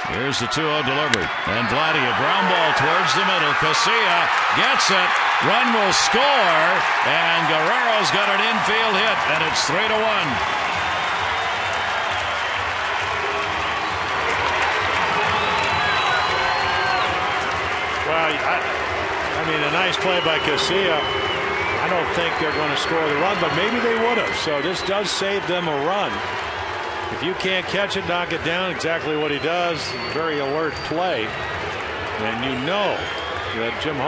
Here's the 2-0 delivery. And Vladdy, a ground ball towards the middle. Casilla gets it. Run will score. And Guerrero's got an infield hit. And it's 3-1. Well, I mean, a nice play by Casilla. I don't think they're going to score the run, but maybe they would have. So this does save them a run. If you can't catch it, knock it down. Exactly what he does. Very alert play. And you know that Jim